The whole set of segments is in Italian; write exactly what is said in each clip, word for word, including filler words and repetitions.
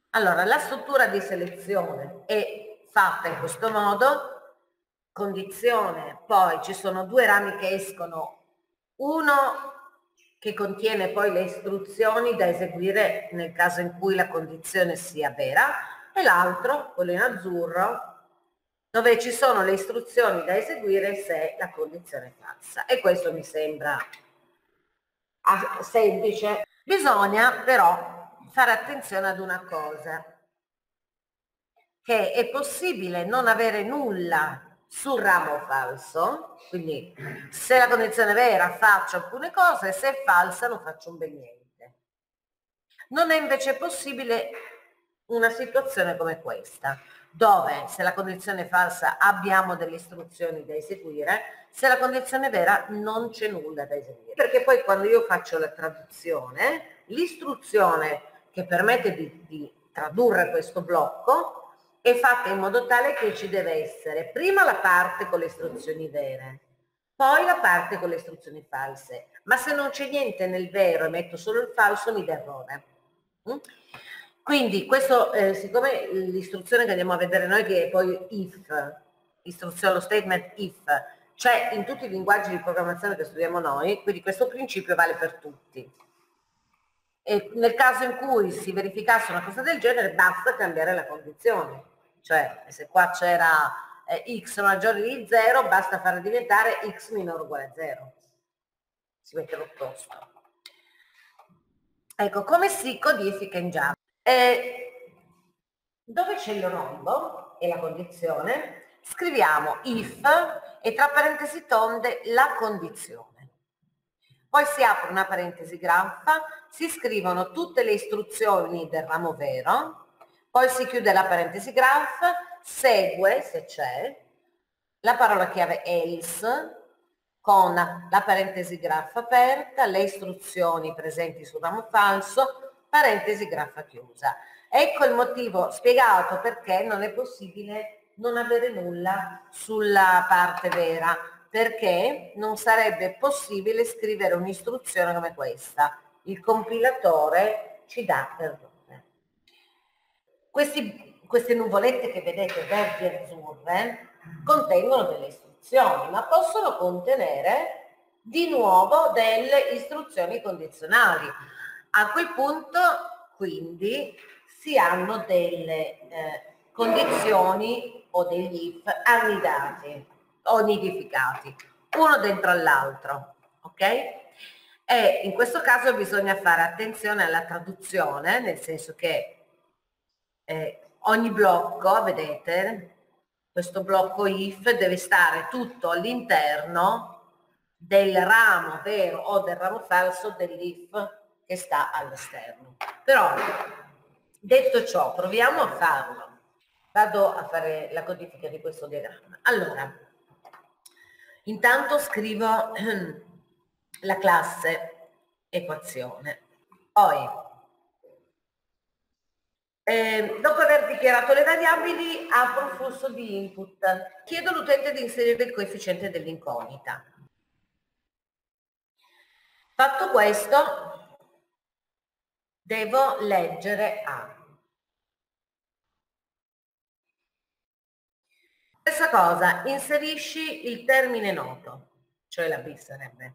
Allora, la struttura di selezione è fatta in questo modo, condizione, poi ci sono due rami che escono, uno che contiene poi le istruzioni da eseguire nel caso in cui la condizione sia vera, e l'altro, quello in azzurro, dove ci sono le istruzioni da eseguire se la condizione è falsa. E questo mi sembra semplice. Bisogna però fare attenzione ad una cosa, che è possibile non avere nulla sul ramo falso, quindi se la condizione è vera faccio alcune cose, se è falsa non faccio un bel niente. Non è invece possibile una situazione come questa, dove se la condizione è falsa abbiamo delle istruzioni da eseguire, se la condizione è vera non c'è nulla da eseguire. Perché poi quando io faccio la traduzione, l'istruzione che permette di, di tradurre questo blocco è fatta in modo tale che ci deve essere prima la parte con le istruzioni vere, poi la parte con le istruzioni false. Ma se non c'è niente nel vero e metto solo il falso mi dà errore. Quindi questo, eh, siccome l'istruzione che andiamo a vedere noi, che è poi if, istruzione, lo statement if, c'è in tutti i linguaggi di programmazione che studiamo noi, quindi questo principio vale per tutti. E nel caso in cui si verificasse una cosa del genere basta cambiare la condizione, cioè se qua c'era eh, x maggiore di zero basta fare diventare x minore o uguale a zero, si mette l'opposto. Ecco, come si codifica in Java? Eh, dove c'è il rombo e la condizione, scriviamo if e tra parentesi tonde la condizione. Poi si apre una parentesi graffa, si scrivono tutte le istruzioni del ramo vero, poi si chiude la parentesi graffa, segue, se c'è, la parola chiave else, con la parentesi graffa aperta, le istruzioni presenti sul ramo falso, parentesi graffa chiusa. Ecco il motivo spiegato perché non è possibile non avere nulla sulla parte vera, perché non sarebbe possibile scrivere un'istruzione come questa. Il compilatore ci dà errore. Questi, queste nuvolette che vedete verdi e azzurre contengono delle istruzioni, ma possono contenere di nuovo delle istruzioni condizionali. A quel punto, quindi, si hanno delle eh, condizioni o degli if annidati o nidificati, uno dentro all'altro, ok? E in questo caso bisogna fare attenzione alla traduzione, nel senso che eh, ogni blocco, vedete, questo blocco if deve stare tutto all'interno del ramo vero o del ramo falso dell'if che sta all'esterno. Però, detto ciò, proviamo a farlo. Vado a fare la codifica di questo diagramma. Allora, intanto scrivo la classe equazione. Poi, eh, dopo aver dichiarato le variabili, apro il flusso di input. Chiedo all'utente di inserire il coefficiente dell'incognita. Fatto questo, devo leggere A. Stessa cosa, inserisci il termine noto, cioè la B sarebbe.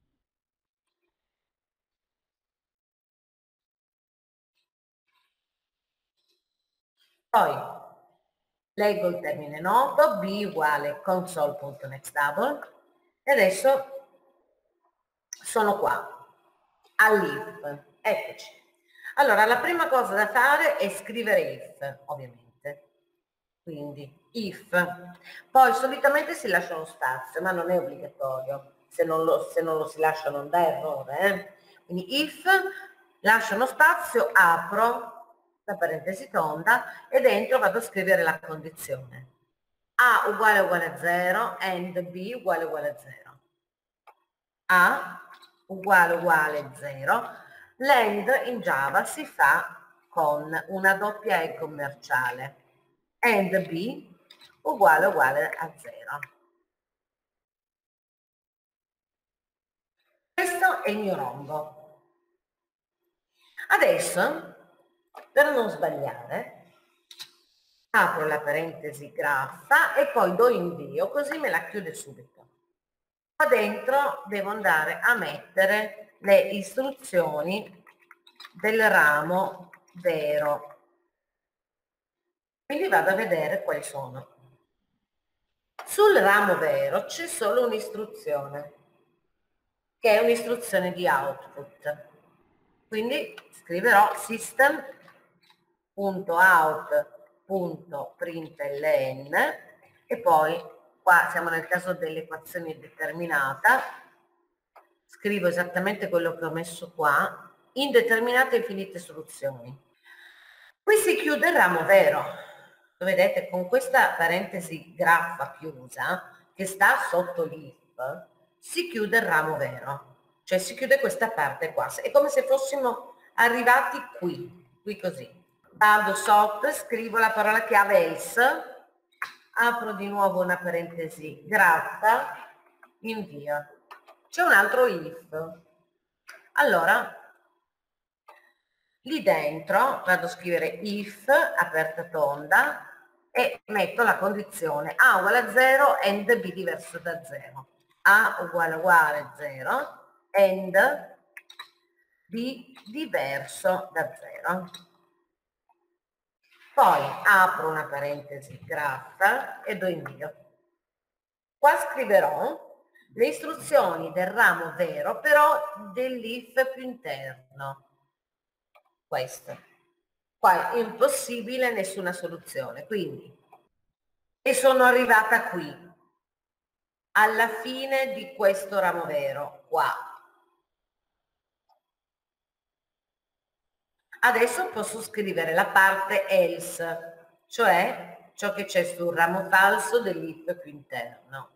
Poi leggo il termine noto, B uguale console.nextDouble, e adesso sono qua, all'if, eccoci. Allora, la prima cosa da fare è scrivere if, ovviamente. Quindi if. Poi solitamente si lascia uno spazio, ma non è obbligatorio. Se non lo, se non lo si lascia non dà errore. Eh? Quindi if, lascio uno spazio, apro la parentesi tonda e dentro vado a scrivere la condizione. A uguale uguale a zero and B uguale uguale a zero. A uguale uguale a zero. L'end in Java si fa con una doppia E commerciale. And B uguale uguale a zero. Questo è il mio rombo. Adesso Per non sbagliare, apro la parentesi graffa e poi do invio, così me la chiude subito. Qua dentro devo andare a mettere le istruzioni del ramo vero. Quindi vado a vedere quali sono. Sul ramo vero c'è solo un'istruzione, che è un'istruzione di output. Quindi scriverò system.out.println e poi qua siamo nel caso dell'equazione indeterminata, scrivo esattamente quello che ho messo qua, indeterminate infinite soluzioni. Qui si chiude il ramo vero. Vedete, con questa parentesi graffa chiusa, che sta sotto l'if, si chiude il ramo vero. Cioè si chiude questa parte qua. È come se fossimo arrivati qui, qui così. Vado sotto, scrivo la parola chiave else, apro di nuovo una parentesi graffa, invio. C'è un altro if. Allora, lì dentro vado a scrivere if, aperta tonda, e metto la condizione A uguale a zero, and B diverso da zero. A uguale uguale zero, and B diverso da zero. Poi apro una parentesi graffa e do invio. Qua scriverò le istruzioni del ramo vero, però dell'if più interno. Questo. Qua è impossibile nessuna soluzione, quindi e sono arrivata qui alla fine di questo ramo vero qua. Adesso posso scrivere la parte else, cioè ciò che c'è sul ramo falso dell'if più interno.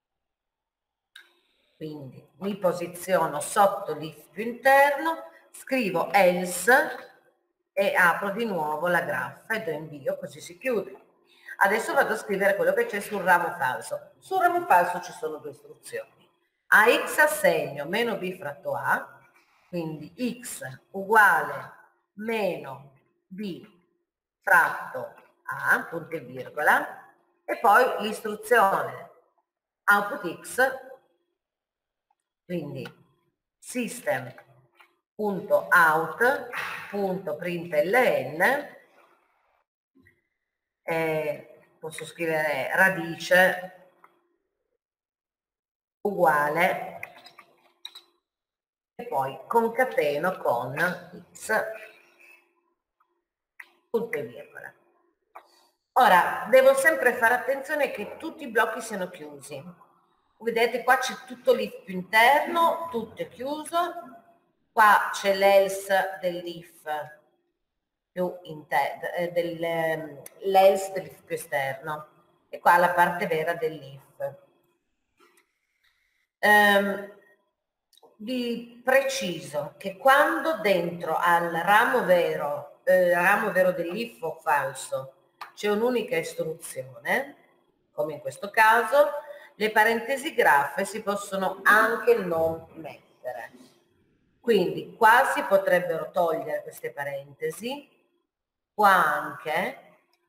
Quindi mi posiziono sotto l'if più interno, scrivo else e apro di nuovo la graffa e do invio, così si chiude. Adesso vado a scrivere quello che c'è sul ramo falso. Sul ramo falso ci sono due istruzioni. A x assegno meno b fratto a, quindi x uguale meno b fratto a, punto e virgola, e poi l'istruzione output x, quindi system.out.println, eh, posso scrivere radice uguale e poi concateno con x, punto e virgola. Ora devo sempre fare attenzione che tutti i blocchi siano chiusi. Vedete, qua c'è tutto l'if più interno, tutto è chiuso, qua c'è l'else dell'if più interno, eh, del, ehm, l'else dell'if più esterno, e qua la parte vera dell'if. Um, vi preciso che quando dentro al ramo vero, eh, ramo vero dell'if o falso, c'è un'unica istruzione, come in questo caso, le parentesi graffe si possono anche non mettere. Quindi qua si potrebbero togliere queste parentesi, qua anche,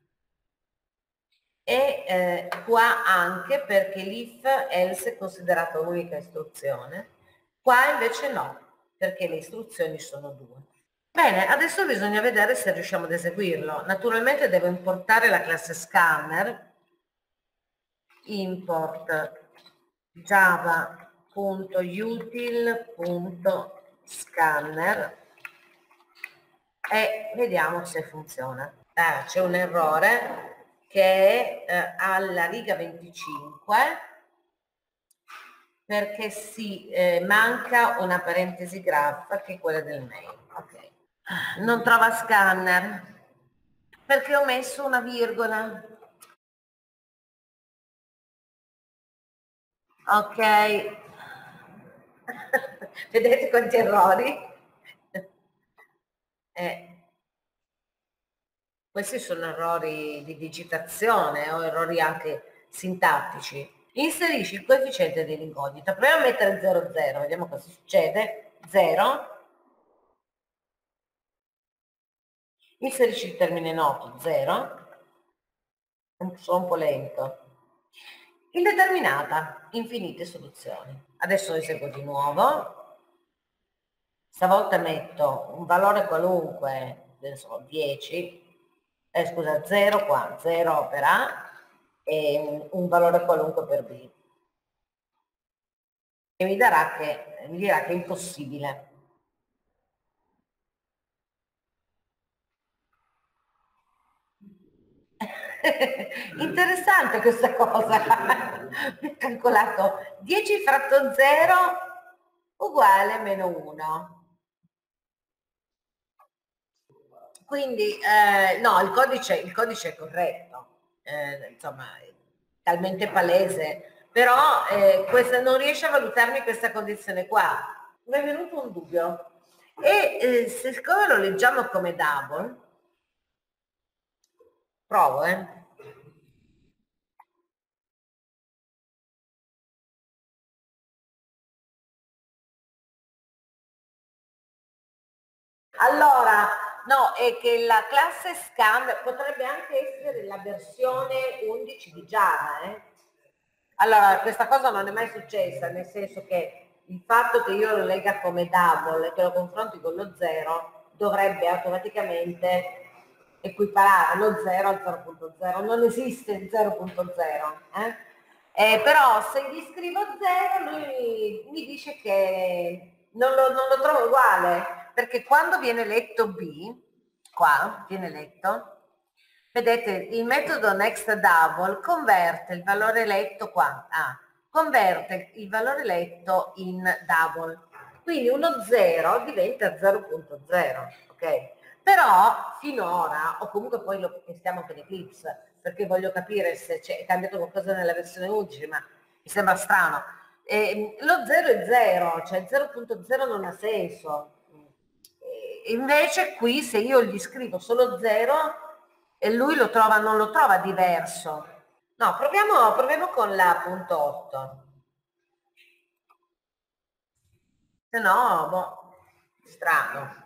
e eh, qua anche perché l'if else è considerata un'unica istruzione, qua invece no, perché le istruzioni sono due. Bene, adesso bisogna vedere se riusciamo ad eseguirlo. Naturalmente devo importare la classe scanner, import java.util.scanner e vediamo se funziona. Ah, c'è un errore che è eh, alla riga venticinque, perché si eh, manca una parentesi graffa che è quella del main. Ok. Non trova scanner perché ho messo una virgola. Ok. Vedete quanti errori? Eh. Questi sono errori di digitazione o errori anche sintattici. Inserisci il coefficiente dell'incognita. Proviamo a mettere zero zero, vediamo cosa succede. zero. Inserisci il termine noto, zero, sono un po' lento. Indeterminata, infinite soluzioni. Adesso eseguo di nuovo, stavolta metto un valore qualunque, adesso dieci, eh, scusa, zero qua, zero per A e un valore qualunque per B. E mi darà che, mi dirà che è impossibile. Interessante questa cosa. Ho calcolato dieci fratto zero uguale meno uno. Quindi eh, no, il codice, il codice è corretto, eh, insomma, è talmente palese, però eh, questa, non riesce a valutarmi questa condizione qua. Mi è venuto un dubbio. E eh, siccome lo leggiamo come double, provo, eh. Allora, no, è che la classe scan potrebbe anche essere la versione undici di Java, eh? Allora, questa cosa non è mai successa, nel senso che il fatto che io lo legga come double e che lo confronti con lo zero dovrebbe automaticamente equiparare lo zero al zero punto zero. Non esiste il zero punto zero, eh? Eh, però se gli scrivo zero lui mi dice che non lo, non lo trovo uguale, perché quando viene letto B, qua viene letto, vedete il metodo next double converte il valore letto qua, ah, converte il valore letto in double, quindi uno zero diventa zero punto zero, ok? Però finora, o comunque poi lo testiamo per Eclipse, perché voglio capire se c'è cambiato qualcosa nella versione undici, ma mi sembra strano. E, lo zero è zero, cioè zero punto zero non ha senso. E invece qui se io gli scrivo solo zero e lui lo trova, non lo trova diverso. No, proviamo, proviamo con la punto otto. Se no, boh, strano.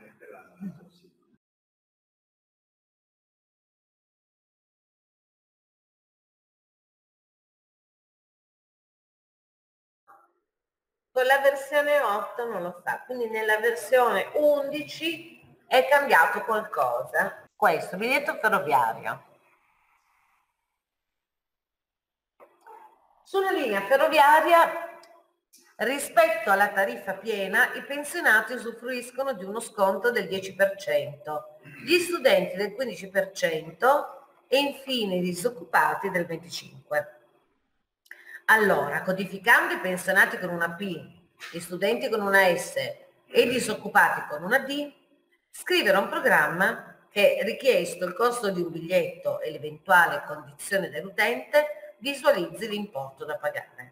Con la versione otto non lo fa, quindi nella versione undici è cambiato qualcosa. Questo, biglietto ferroviario. Sulla linea ferroviaria, rispetto alla tariffa piena, i pensionati usufruiscono di uno sconto del dieci per cento, gli studenti del quindici per cento e infine i disoccupati del venticinque per cento. Allora, codificando i pensionati con una P, gli studenti con una S e i disoccupati con una D, scrivere un programma che, richiesto il costo di un biglietto e l'eventuale condizione dell'utente, visualizzi l'importo da pagare.